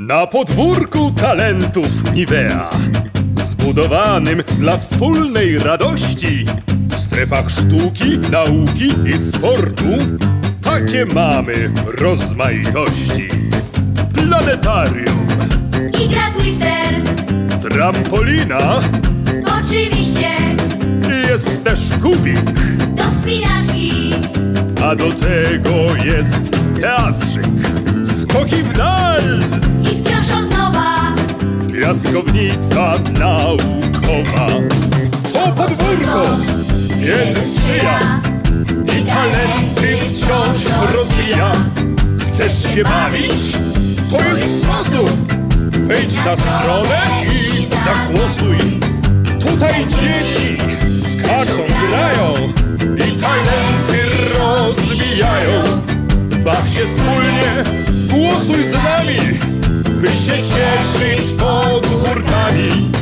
Na podwórku talentów Nivea, zbudowanym dla wspólnej radości, w strefach sztuki, nauki i sportu, takie mamy rozmaitości. Planetarium, Igra Twister, trampolina, oczywiście, jest też kubik, do wspinaczki, a do tego jest teatrzyk, skoki w dal i wciąż od nowa. Piaskownica naukowa. To podwórko wiedzy sprzyja i talenty wciąż rozwija. Chcesz się bawić? To jest sposób. Wejdź na stronę i zagłosuj. Tutaj dzieci skaczą, grają i talenty rozwijają. Baw się wspólnie, głosuj z nami, by się cieszyć podwórkami.